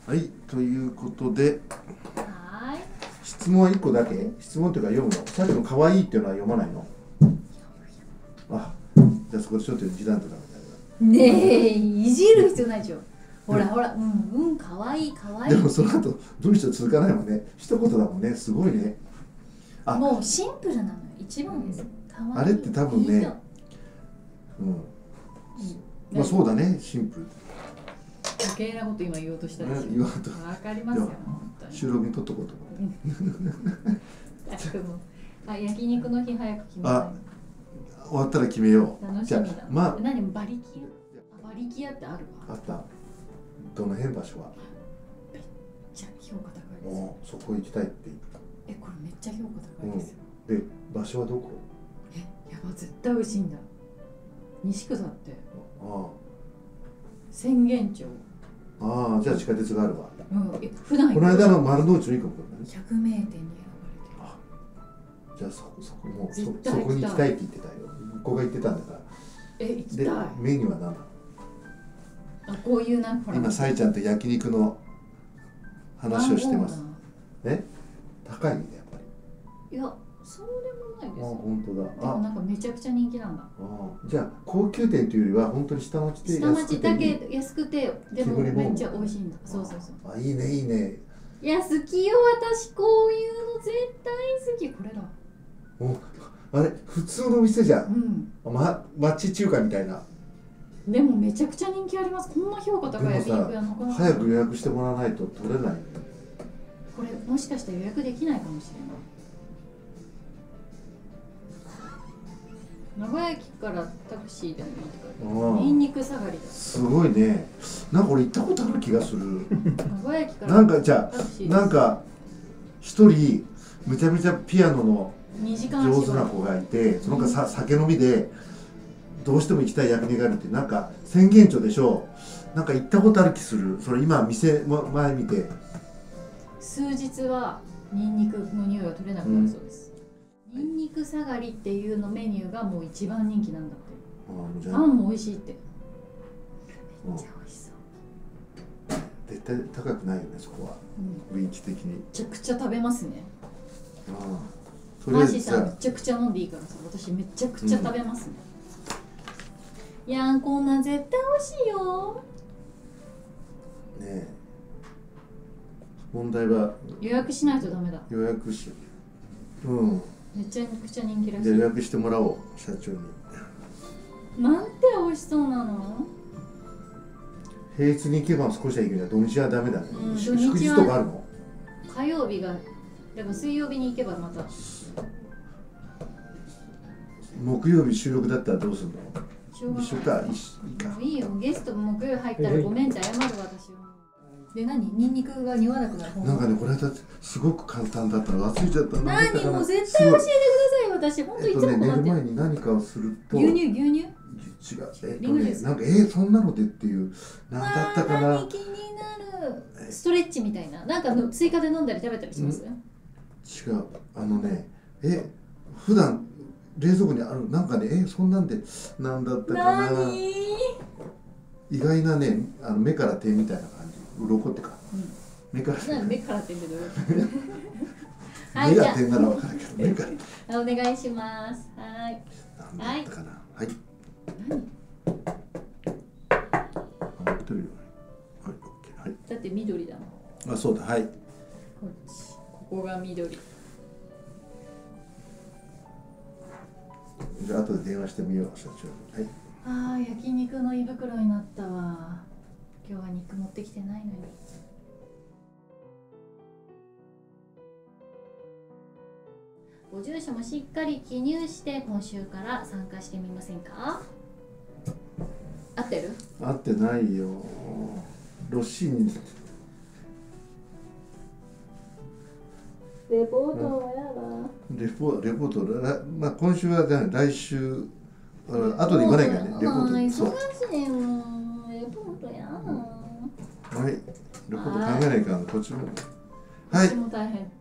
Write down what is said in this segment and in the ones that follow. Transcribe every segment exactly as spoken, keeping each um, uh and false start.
はい、ということで、 はい。 質問はいっこだけ？質問というか読むの？さっきの可愛いっていうのは読まないの？あ、じゃあそこでちょっと時短とかみたいな。 ねえ、いじる必要ないでしょ。ほらほら、うんうん、かわいいかわいい。 でもその後文章続かないもんね。一言だもんね。すごいね。 あ、もうシンプルなのよ。一番です。かわいい。 あれって多分ね、うん。まあそうだね、シンプル。 余計なこと今言おうとしたでしょ。 言おうと。 わかりますよ。 収録に撮っとこうと思う。あ、焼肉の日早く決めたい。 あ、終わったら決めよう。 楽しみだ。 まあ、 何馬力屋？馬力屋ってあるわ。 あった。どの辺場所は？ めっちゃ評価高いです。 お、そこ行きたいって言った。 え、これめっちゃ評価高いですよ。 うん、で、場所はどこ？ え、やば、絶対美味しいんだ。西区だって。 ああ。 浅間町。 ああ、じゃあ地下鉄があるわ。 うん、え、普段この間の丸の内のいいかもね。 百名店に選ばれてる。 あ、じゃあそこそこもう そ, そこに行きたいって言ってたよ。ここが言ってたんだから。 え、行きたい。 で、メニューは何だろう？あ、こういうなんか今さえちゃんと焼肉の話をしてます。え、高いねやっぱり。いや、そうでもないです。 あ、本当だ。 でもなんかめちゃくちゃ人気なんだ。 あ、じゃあ高級店というよりは本当に下町で下町だけ安くてでもめっちゃ美味しいんだ。そうそうそう。 あ、いいねいいね。 いや、好きよ、私こういうの絶対好き。これだ。 お、あれ普通の店じゃん。 うん。 ま、町中華みたいな。 でもめちゃくちゃ人気あります。こんな評価高い焼肉屋の。 早く予約してもらわないと取れない。 これもしかしたら予約できないかもしれない。名古屋駅からタクシーでもいいって書いてある。ニンニク下がりだ。 すごいね。なんか俺行ったことある気がする。 名古屋駅からなんかじゃあなんか一人めちゃめちゃピアノの上手な子がいて、その子さ酒飲みでどうしても行きたい焼肉があるって、なんか浅間町でしょ。なんか行ったことある気する。それ今店前見て。数日はニンニクの匂いが取れなくなるそうです。ニンニク下がりっていうのメニューがもう一番人気なんだって。あんも美味しいって。めっちゃ美味しそう。 絶対高くないよねそこは。うん、雰囲気的に。めちゃくちゃ食べますね。 ああ。 マーシーさんめちゃくちゃ飲んでいいからさ、私めちゃくちゃ食べますね。うん、いやー、こんなん絶対美味しいよ。 ねえ。問題は予約しないとダメだ。 予約し。うん。 めちゃくちゃ人気らしい。 じゃあ予約してもらおう、社長に。 なんて美味しそうなの。 平日に行けば少しはいいけど、土日はダメだね。うん、祝日とかあるの？ 火曜日が、でも水曜日に行けばまた。 木曜日収録だったらどうするの？一緒か、一緒か。いいよ、ゲスト木曜入ったらごめんって謝る私は。で、何？ニンニクが匂わなくなる。 なんかね、これだってすごく簡単だったら忘れちゃった。 何？もう絶対教えてください。私本当いつも困ってる。 寝る前に何かをすると。 牛乳牛乳？違う。 えっとね、なんかえー、そんなのでっていう何だったかな。 気になる。ストレッチみたいな。なんかの追加で飲んだり食べたりします？ 違う。あのね、え、普段冷蔵庫にあるなんかね、え、そんなんでなんだったかな。何？意外なね、あの目から手みたいな感じ。鱗ってか。うん、目から手。 目から手でどういう目が点なら分かるけど、目から。 お願いします。はい。 何だったかな。はい。 何？ あ、緑よ。はい、オッケー。はい。 だって緑だもん。 あ、そうだ。はい。 こっち。ここが緑。 じゃあ後で電話してみよう、社長。はい。 ああ、焼肉の胃袋になったわ。今日は肉持ってきてないのに。ご住所もしっかり記入して今週から参加してみませんか？合ってる？ 合ってないよ。ロッシーニ。 レポートはやだ。 レポレポート、まあ今週はね、来週あ後で言わないからね。レポート。 忙しいよ。レポートやだ。 はい。レポート考えないからこっちも。はい。こっちも大変。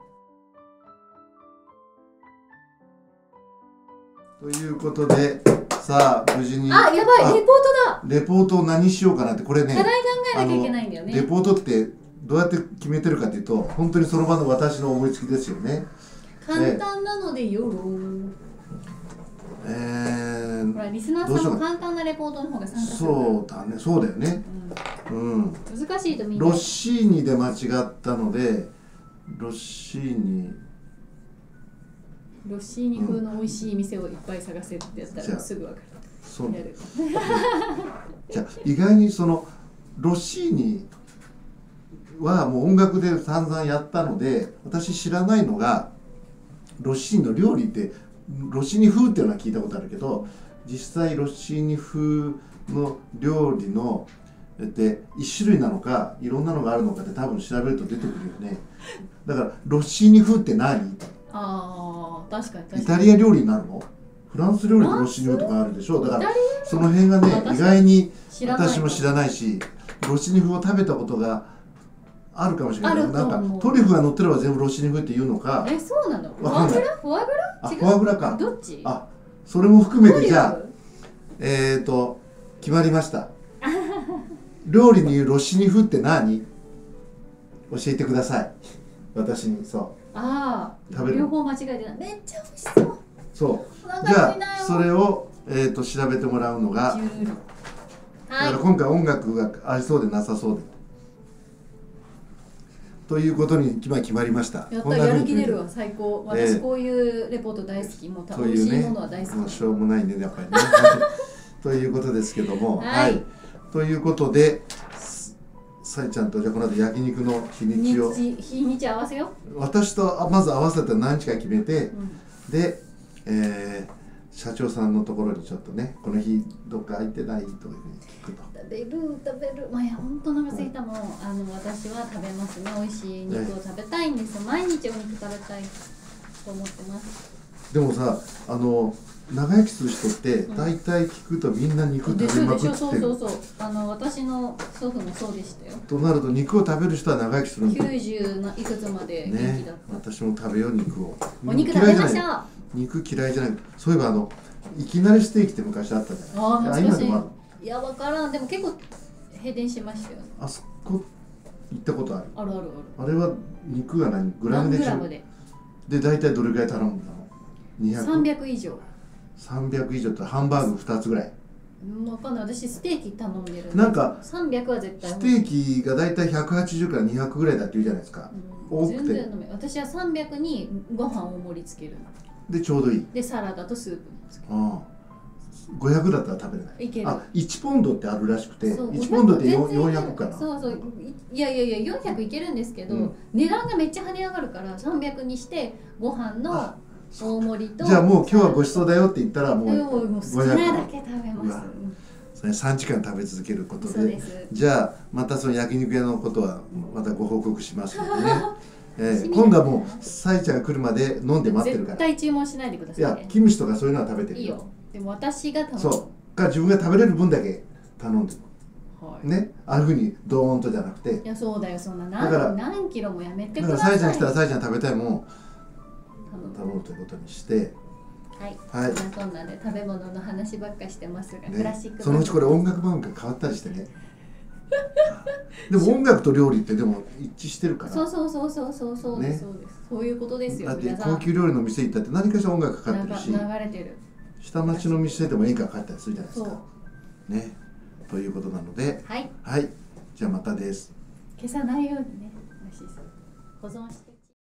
ということで、さあ無事に。 あ、やばい、レポートだ。 レポートを何しようかなって、これね。 課題考えなきゃいけないんだよね。 レポートってどうやって決めてるかというと、本当にその場の私の思いつきですよね。 簡単なのでよろー。 えー、 ほらリスナーさんも簡単なレポートの方が参加する。 そうだね、そうだよね。うん。うん、 難しいとみんな。 ロッシーニで間違ったので、ロッシーニ。 ロッシーニ風の美味しい店をいっぱい探せってやったらすぐ分かる。 そう。じゃあ意外にそのロッシーニはもう音楽で散々やったので、私知らないのがロッシーニの料理ってロッシーニ風っていうのは聞いたことあるけど、実際ロッシーニ風の料理ので一種類なのかいろんなのがあるのかって多分調べると出てくるよね。だからロッシーニ風って何？ ああ、確かに確かに。 イタリア料理になるの？フランス料理でロッシーニ風とかあるでしょ。だからその辺がね、意外に私も知らないし、ロッシーニ風を食べたことがあるかもしれない。なんかトリュフが乗ってれば全部ロッシーニ風って言うのか。 え、そうなの？フォアグラ？フォアグラ？ あ、フォアグラか。 どっち？ あ、それも含めてじゃあ、えっと決まりました。料理に言うロッシーニ風って何？教えてください。私に。そう。 ああ、食べる。両方間違えてない。めっちゃ美味しそう。 そう。じゃあそれをえっと調べてもらうのが。だから今回音楽がありそうでなさそうで。ということに今決まりました。 やった、やる気出るわ、最高。私こういうレポート大好き。もう楽しいものは大好き。 もうしょうもないね、やっぱりね。ということですけども、はい。ということで、さえちゃんとじゃあこの後焼肉の日にちを日にち合わせよ。 私とまず合わせて何日か決めて、で、えー社長さんのところにちょっとね、この日どっか空いてないというふうに聞くと。 食べる食べる。まあ、いや本当お腹すいたもん。あの私は食べますね。美味しい肉を食べたいんですよ。毎日お肉食べたいと思ってます。 でもさ、あの長生きする人って大体聞くとみんな肉食べまくってる。 そうそうそう。あの私の祖父もそうでしたよ。 となると肉を食べる人は長生きするんだ。きゅうじゅういくつまで元気だった。 ね、私も食べよう肉を。 お肉食べましょう。 肉嫌いじゃない。そういえばあのいきなりステーキって昔あったじゃない。 ああ、懐かしい。いや、わからん。でも結構閉店しましたよね。 あそこ行ったことある。 あるあるある。あれは肉が何グラムでしょ。でで大体どれぐらい頼んだの？にひゃく。 さんびゃく以上。 さんびゃく以上ってハンバーグふたつぐらい。 わかんない。私ステーキ頼んでる。 なんかさんびゃくは絶対。 ステーキが大体ひゃくはちじゅうからにひゃくぐらいだって言うじゃないですか。 うん、多くて。全然飲め。私はさんびゃくにご飯を盛り付ける。 でちょうどいい。 でサラダとスープつける。ああ。ごひゃくだったら食べれない。 いける。 あ、いちポンドってあるらしくて、いちポンドってよんひゃくかな。 そうそう。いやいやいやよんひゃくいけるんですけど、うん、値段がめっちゃ跳ね上がるからさんびゃくにしてご飯の大盛りと。 じゃあもう今日はごちそうだよって言ったらもうごひゃく。好きなだけ食べます。 それさんじかん食べ続けることで、じゃあまたその焼肉屋のことはまたご報告しますのでね。えー、今度はもうさえちゃんが来るまで飲んで待ってるから。 絶対注文しないでください、ね。 いや、キムチとかそういうのは食べてるよ。 いいよ。でも私が頼む。 そうか、自分が食べれる分だけ頼んでる。はい、ね、ああいうふうにドーンとじゃなくて。 いや、そうだよ、そんな何何キロもやめてください。 だからさえちゃん来たらさえちゃん食べたいもん頼むということにして。 はい。はい。そんなで食べ物の話ばっかしてますが、ね、クラシック。 そのうちこれ音楽番組が変わったりしてね。でも音楽と料理ってでも一致してるから。 そうそうそうそうそうそうです、そうです。そういうことですよ。 だって高級料理の店行ったって何かしら音楽かかってるし、 流れてる。 下町の店でも演歌かかったりするじゃないですか。ね。ということなので、 はい。 はい。じゃあまたです。 消さないようにね、保存して。